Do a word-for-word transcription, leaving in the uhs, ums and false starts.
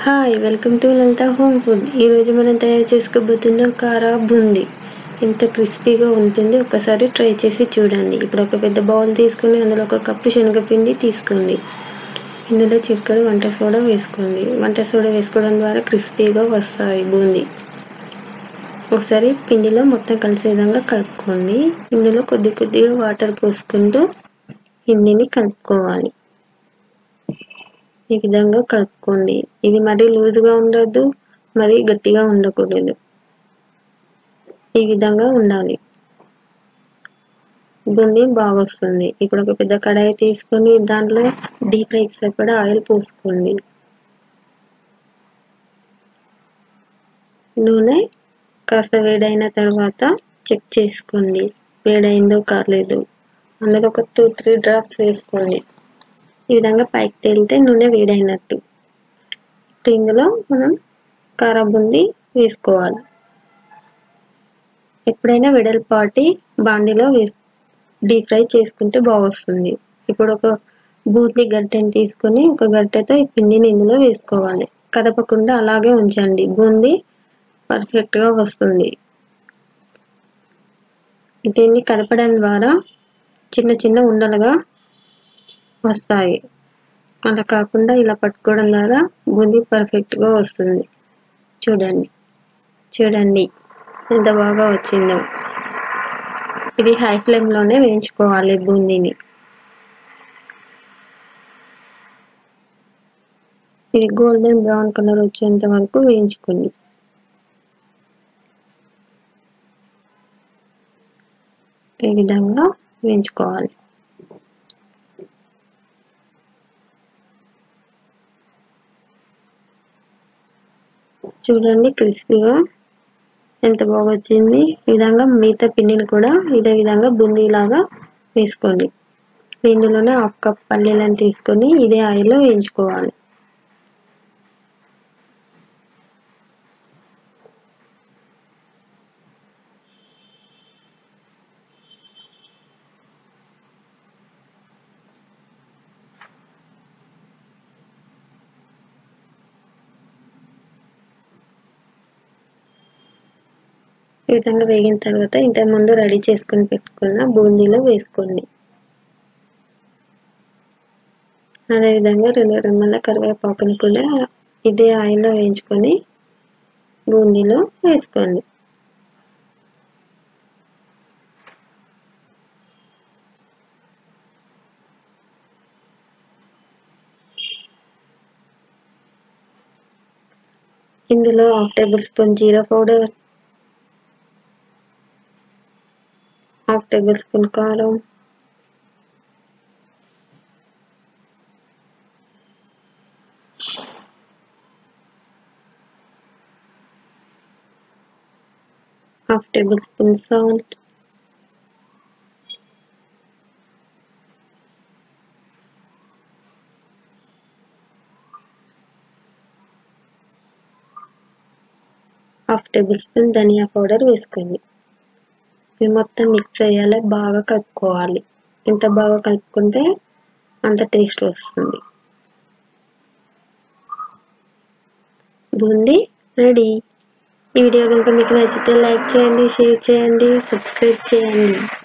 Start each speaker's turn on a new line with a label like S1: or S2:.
S1: Hi welcome to Lalitha home food. ఈరోజు మనం తయారు చేసుకోబోతున్న కారా బూందీ. ఎంత క్రిస్పీగా ఉంటుంది, ఒకసారి ట్రై చేసి చూడండి. ఇప్పుడు ఒక పెద్ద బౌల్ తీసుకొని అందులో ఒక కప్పు శనగపిండి తీసుకోండి. ఇందులో చిటికెడు వంట సోడా వేసుకోండి. వంట సోడా వేసుకోవడం ద్వారా క్రిస్పీగా వస్తాయి బూందీ. ఒకసారి పిండిలో మొత్తం కలిసే విధంగా కలుపుకోండి. ఇందులో కొద్ది కొద్దిగా వాటర్ పోసుకుంటూ పిండిని కలుపుకోవాలి. ఈ విధంగా కలుపుకోండి. ఇది మరీ లూజ్గా ఉండొద్దు, మరీ గట్టిగా ఉండకూడదు. ఈ విధంగా ఉండాలి. బూందీ బాగా వస్తుంది. ఇప్పుడు ఒక పెద్ద కడాయి తీసుకొని దాంట్లో డీప్ ఫ్రైకి సరిపడా ఆయిల్ పోసుకోండి. నూనె కాస్త వేడైన తర్వాత చెక్ చేసుకోండి, వేడైందో కాలేదు. అందులో ఒక టూ త్రీ డ్రాప్స్ వేసుకోండి. ఈ విధంగా పైకి తేలితే నూనె వేడైనట్టు. ఇప్పుడు ఇందులో మనం కారా బూందీ వేసుకోవాలి. ఎప్పుడైనా వెడల్పాటి బాండీలో వేసి డీప్ ఫ్రై చేసుకుంటే బాగొస్తుంది. ఇప్పుడు ఒక బూందీ గరిటెని తీసుకొని ఒక గరిటెతో ఈ పిండిని ఇందులో వేసుకోవాలి. కదపకుండా అలాగే ఉంచండి, బూందీ పర్ఫెక్ట్గా వస్తుంది. దీన్ని కదపడం ద్వారా చిన్న చిన్న ఉండలుగా వస్తాయి. అలా కాకుండా ఇలా పట్టుకోవడం ద్వారా బూందీ పర్ఫెక్ట్గా వస్తుంది. చూడండి చూడండి ఎంత బాగా వచ్చిందో. ఇది హై ఫ్లేమ్లోనే వేయించుకోవాలి బూందీని. ఇది గోల్డెన్ బ్రౌన్ కలర్ వచ్చేంత వరకు వేయించుకోండి. ఈ విధంగా వేయించుకోవాలి. చూడండి క్రిస్పీగా ఎంత బాగా వచ్చింది. ఈ విధంగా మిగతా పిండిని కూడా ఇదే విధంగా బూందీలాగా వేసుకోండి. ఇందులోనే హాఫ్ కప్ పల్లీలను తీసుకొని ఇదే ఆయిల్లో వేయించుకోవాలి. ఈ విధంగా వేగిన తర్వాత ఇంతకుముందు రెడీ చేసుకొని పెట్టుకున్న బూందీలో వేసుకోండి. అదేవిధంగా రెండు రెమ్మల కరివేపాకుని కూడా ఇదే ఆయిల్లో వేయించుకొని బూందీలో వేసుకోండి. ఇందులో half tablespoon jeera powder, half tablespoon కారం, half tablespoon salt, half tablespoon dhania powder వేసుకోండి. ఇది మొత్తం మిక్స్ అయ్యేలా బాగా కలుపుకోవాలి. ఎంత బాగా కలుపుకుంటే అంత టేస్ట్ వస్తుంది. బూందీ రెడీ. ఈ వీడియో కనుక మీకు నచ్చితే లైక్ చేయండి, షేర్ చేయండి, సబ్స్క్రైబ్ చేయండి.